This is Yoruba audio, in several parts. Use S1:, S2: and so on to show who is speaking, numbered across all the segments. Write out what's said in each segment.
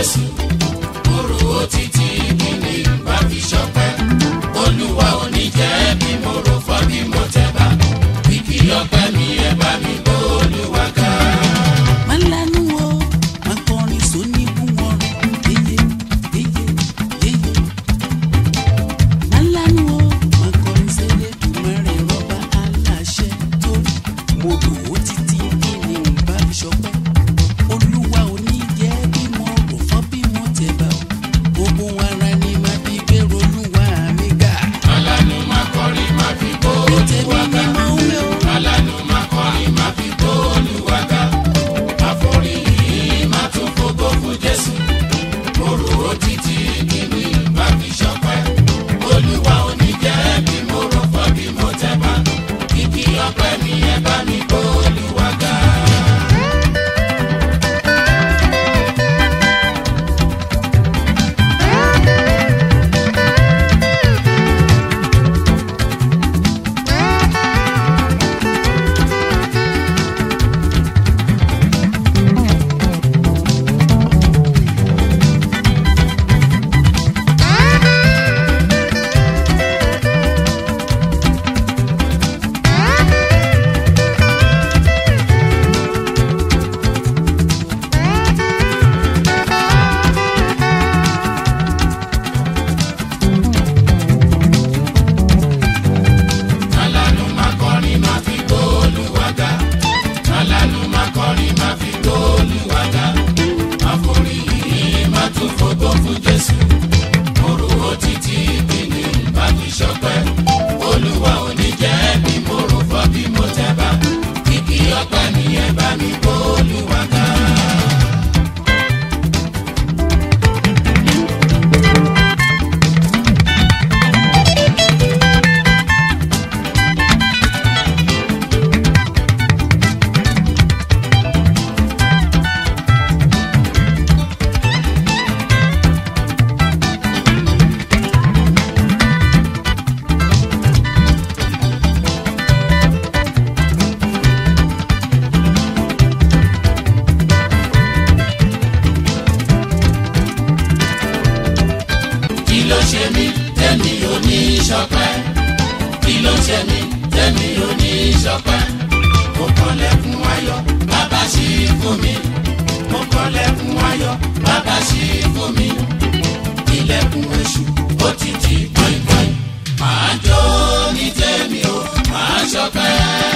S1: Jésù. Mo rò ó títí kí ni bá fi ṣọpẹ́. Olúwa ò ní jẹ́ bí mo rò fọ́ bí mo tẹ̀ bá. Kìkì ọpẹ́ mi ẹ bá mi gbọ́ Olúwa ga.
S2: Málánú o, máa kọrin sóní fún wọn rẹ̀ yéyé. Málánú o, máa kọrin sẹ́lẹ̀ dùnmọ́rẹ̀ rọ́bà aláṣẹ torí mo rò ó títí kí ni bá fi ṣọpẹ́. Olúwa ò ní jẹ́ bí mo rò fọ́ bí mo tẹ̀ bá o. Gbogbo ara ni máa fi gbèrò Olúwa mi ga.
S1: Málánú máa kọrin máa fi gbọ́ Olúwa ga. Málánú máa kọrin máa fi gbọ́ Olúwa ga. Àforíyìn máa tún fògo fún Jésù. Mo rò ó títí kí ni bá fi ṣọpẹ́. Olúwa ò ní jẹ́ bí mo rò fọ́ bí mo tẹ̀ bá. Kìkì ọpẹ́ mi ẹ bá mi gbọ́ Olúwa ga. Málánú máa kọrin máa fi gbọ́ Olúwa ga. Málánú máa kọrin máa fi gbọ́ Olúwa ga. Àforíyìn máa tún fògo fún Jésù. Mo rò ó títí kí ni bá fi ṣọpẹ́. Olúwa ò ní jẹ́ bí mo rò fọ́ bí mo tẹ̀ bá. Kìkì ọpẹ́ mi ẹ bá mi gbọ́ Olúwa ga. Kí ló ṣe mí tẹ́mi ò ní ṣọpẹ́? Kí ló ṣe mí tẹ́mi ò ní ṣọpẹ́? Mo kànlẹ̀kùn ayọ̀ bàbá ṣí fún mi. Mo kànlẹ̀kùn ayọ̀ bàbá ṣí fún mi. Ilẹ̀kùn èṣù ó ti tì gbọ̀ngbọ̀n. Màá jó ní tèmi o, màá ṣọpẹ́.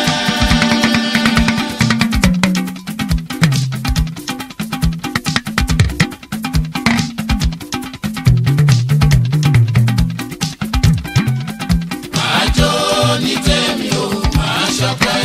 S1: Màá jó ní tèmi o, màá ṣọpẹ́.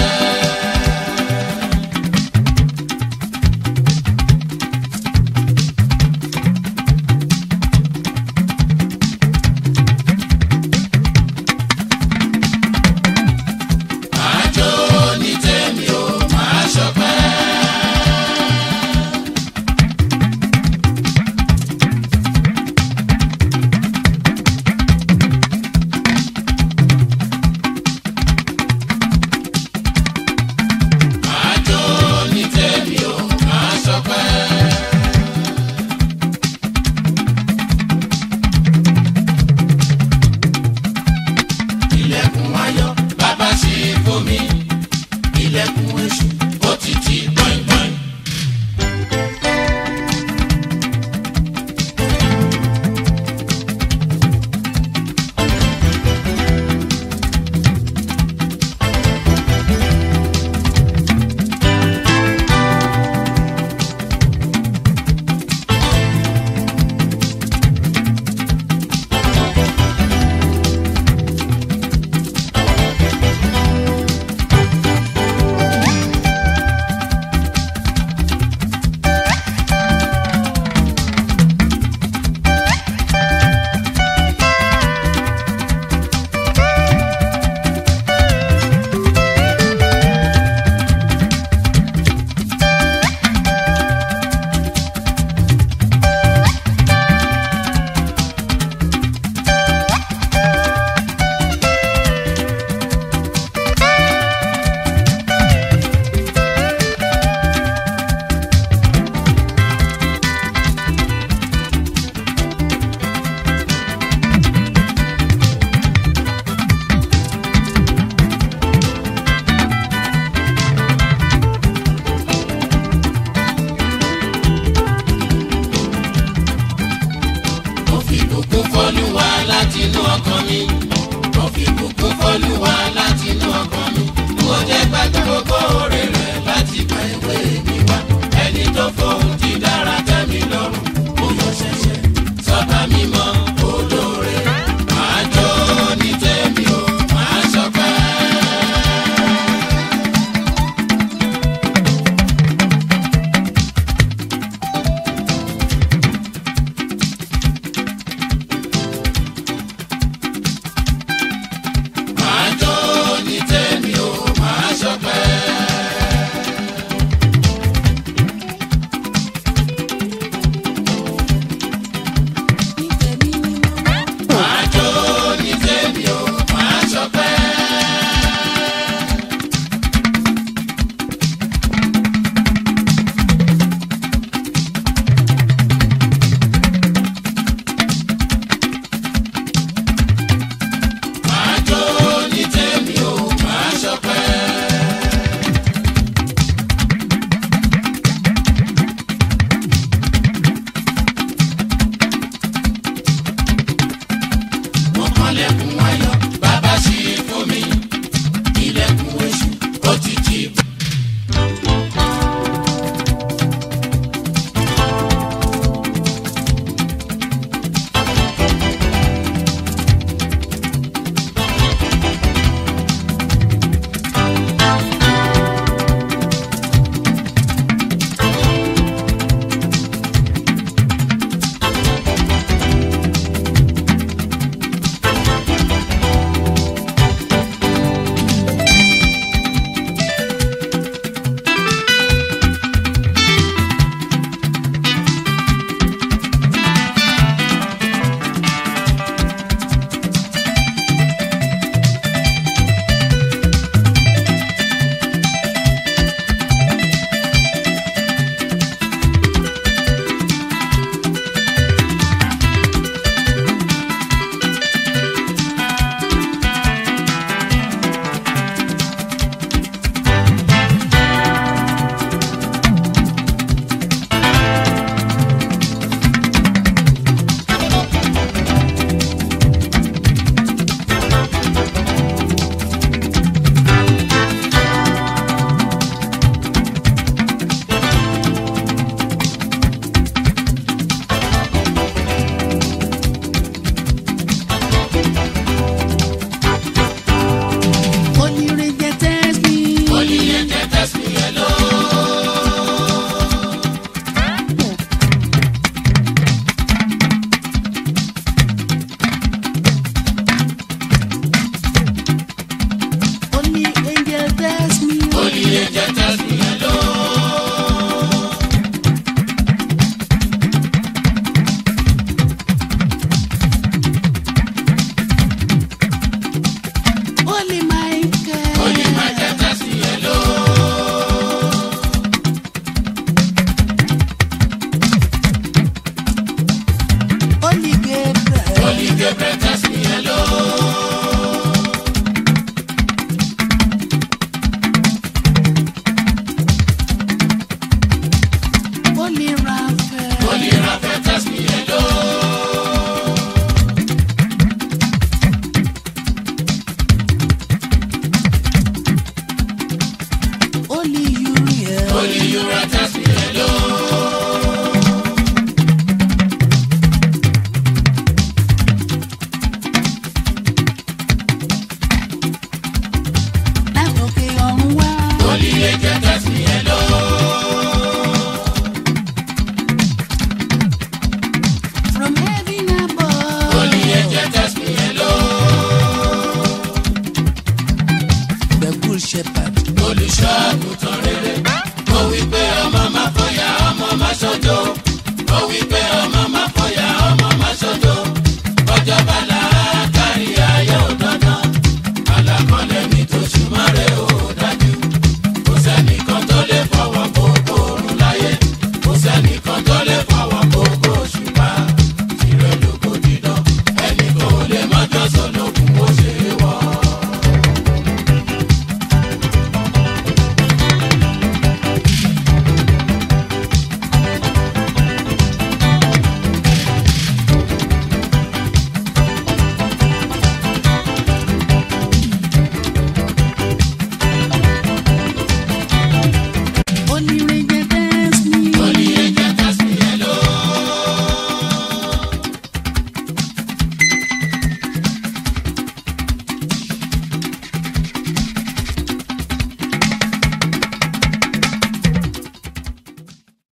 S1: inú ọkàn mi. Mo fi bùkún f'Olúwa láti inú ọkàn mi. Mo jẹ́ gbàgbé gbogbo oore